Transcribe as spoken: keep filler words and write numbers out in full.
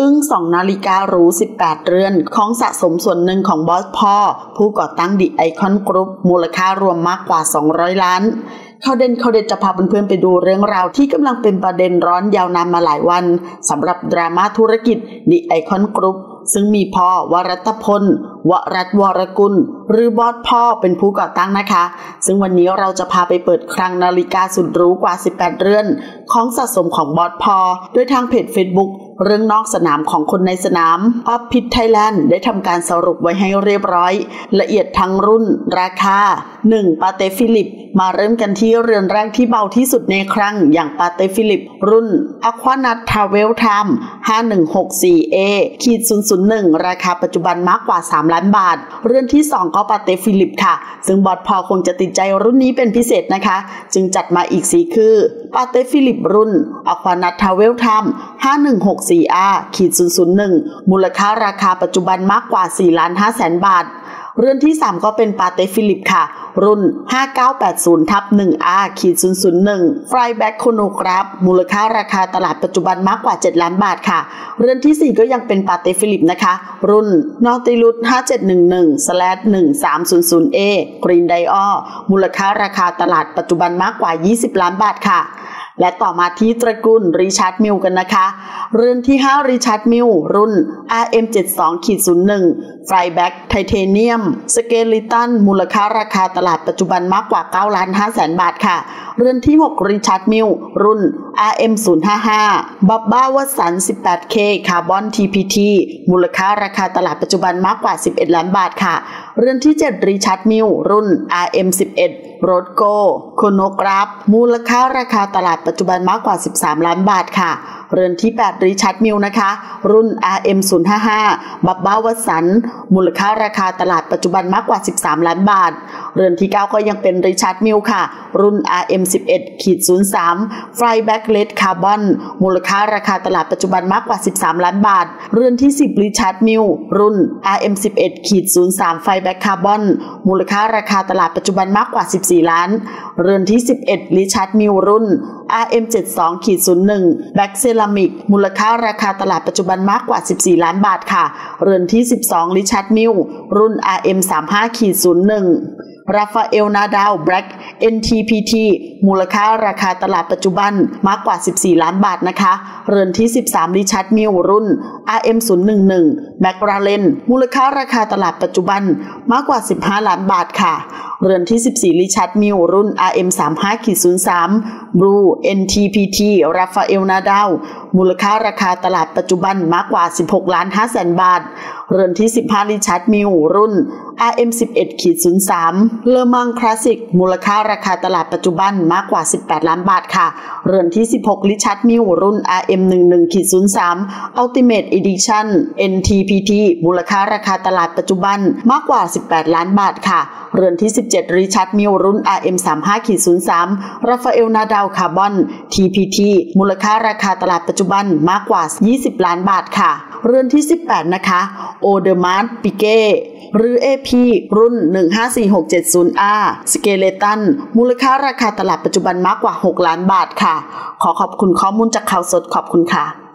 อึ้งสองนาฬิกาหรูสิบแปดเรือนของสะสมส่วนหนึ่งของบอสพ่อผู้ก่อตั้ง The Icon Group มูลค่ารวมมากกว่าสองร้อยล้านข่าวเด่นข่าวเด็ดจะพาเพื่อนๆไปดูเรื่องราวที่กำลังเป็นประเด็นร้อนยาวนานมาหลายวันสำหรับดราม่าธุรกิจ The Icon Group ซึ่งมีพ่อวรัตพลวรัตน์วรกุลหรือบอสพ่อเป็นผู้ก่อตั้งนะคะซึ่งวันนี้เราจะพาไปเปิดคลังนาฬิกาสุดหรูกว่าสิบแปดเรือนของสะสมของบอสพ่อโดยทางเพจ Facebook เรื่องนอกสนามของคนในสนาม Off Pit Thailand ได้ทำการสรุปไว้ให้เรียบร้อยละเอียดทั้งรุ่นราคา หนึ่ง ปาเต้ฟิลิปมาเริ่มกันที่เรือนแรกที่เบาที่สุดในคลังอย่างปาเต้ฟิลิปรุ่น Aquanaut Travel Time ห้าหนึ่งหกสี่ เอ ศูนย์ ศูนย์ หนึ่ง ราคาปัจจุบันมากกว่าสามล้านบาทเรือนที่สองก็ปาเต้ฟิลิปค่ะซึ่งบอสพอคงจะติดใจรุ่นนี้เป็นพิเศษนะคะจึงจัดมาอีกสีคือปาเต้ฟิลิปรุ่น Aquanaut Travel Time ห้าหนึ่งหกสี่ อาร์ ศูนย์ ศูนย์ หนึ่ง มูลค่าราคาปัจจุบันมากกว่าสี่ล้านห้าแสนบาทเรือนที่สามก็เป็นปาเต้ฟิลิปค่ะรุ่น ห้าเก้าแปดศูนย์ หนึ่ง อาร์ ศูนย์ ศูนย์ หนึ่ง Flyback Chronograph มูลค่าราคาตลาดปัจจุบันมากกว่าเจ็ดล้านบาทค่ะเรือนที่สี่ก็ยังเป็นปาเต้ฟิลิปนะคะรุ่น Nautilus ห้าเจ็ดหนึ่งหนึ่ง หนึ่งสามศูนย์ศูนย์ เอ Green Dial มูลค่าราคาตลาดปัจจุบันมากกว่ายี่สิบล้านบาทค่ะและต่อมาที่ตระกูลริชาร์ดมิลกันนะคะเรือนที่ห้าริชาร์ดมิลรุ่น อาร์ เอ็ม เจ็ดสิบสอง ศูนย์ หนึ่ง Flyback Titanium Skeleton มูลค่าราคาตลาดปัจจุบันมากกว่าเก้าล้านห้าแสนบาทค่ะเรือนที่หกริชาร์ดมิลรุ่น อาร์ เอ็ม ศูนย์ ห้าห้า Baba Watson สิบแปดเค Carbon ที พี ที มูลค่าราคาตลาดปัจจุบันมากกว่าสิบเอ็ดล้านบาทค่ะเรือนที่เจ็ดริชาร์ดมิลรุ่น อาร์ เอ็ม สิบเอ็ด Rothko Chronograph มูลค่าราคาตลาดปัจจุบันมากกว่าสิบสามล้านบาทค่ะเรือนที่แปดริชาร์ดมิลนะคะรุ่น อาร์ เอ็ม ศูนย์ ห้าห้า Baba Watson มูลค่าราคาตลาดปัจจุบันมากกว่าสิบสามล้านบาทเรือนที่เก้าก็ยังเป็นริชาร์ดมิลค่ะรุ่น อาร์ เอ็ม สิบเอ็ด ศูนย์ สาม Flyback Red Carbon มูลค่าราคาตลาดปัจจุบันมากกว่าสิบสามล้านบาทเรือนที่สิบริชาร์ดมิลรุ่น อาร์ เอ็ม สิบเอ็ด ศูนย์ สาม Flyback Carbon มูลค่าราคาตลาดปัจจุบันมากกว่าสิบสี่ล้านเรือนที่สิบเอ็ดริชาร์ดมิลรุ่น อาร์ เอ็ม เจ็ดสิบสอง ศูนย์ หนึ่ง Black Ceramic มูลค่าราคาตลาดปัจจุบันมากกว่าสิบสี่ล้านบาทค่ะเรือนที่สิบสองริชาร์ดมิลรุ่น อาร์ เอ็ม สามสิบห้า ศูนย์ หนึ่งราฟาเอล นาดาล Black เอ็น ที พี ที มูลค่าราคาตลาดปัจจุบันมากกว่าสิบสี่ล้านบาทนะคะเรือนที่สิบสามริชาร์ดมิลรุ่น อาร์ เอ็ม ศูนย์ หนึ่ง หนึ่ง McLaren มูลค่าราคาตลาดปัจจุบันมากกว่าสิบห้าล้านบาทค่ะเรือนที่สิบสี่ริชาร์ดมิลรุ่น อาร์ เอ็ม สามสิบห้า ศูนย์ สาม Blue เอ็น ที พี ที ราฟาเอล นาดาลมูลค่าราคาตลาดปัจจุบันมากกว่าสิบหกล้านห้าแสนบาทเรือนที่สิบห้าริชาร์ดมิลรุ่น อาร์ เอ็ม สิบเอ็ด ศูนย์ สาม เลอมังคลาสสิกมูลค่าราคาตลาดปัจจุบันมากกว่าสิบแปดล้านบาทค่ะเรือนที่สิบหกริชาร์ดมิลรุ่น อาร์ เอ็ม สิบเอ็ด ศูนย์ สาม Ultimate Edition เอ็น ที พี ที มูลค่าราคาตลาดปัจจุบันมากกว่าสิบแปดล้านบาทค่ะเรือนที่สิบเจ็ดริชาร์ดมิลรุ่น อาร์ เอ็ม สามสิบห้า ศูนย์ สาม ราฟาเอล นาดาล คาร์บอน ที พี ที มูลค่าราคาตลาดปัจจุบันมากกว่ายี่สิบล้านบาทค่ะเรือนที่สิบแปดนะคะโอเดอร์มาร์ตปิเก้หรือ เอ พี รุ่น หนึ่งห้าสี่หกเจ็ดศูนย์ อาร์ Skeleton มูลค่าราคาตลาดปัจจุบันมากกว่าหกล้านบาทค่ะขอขอบคุณข้อมูลจากข่าวสดขอบคุณค่ะ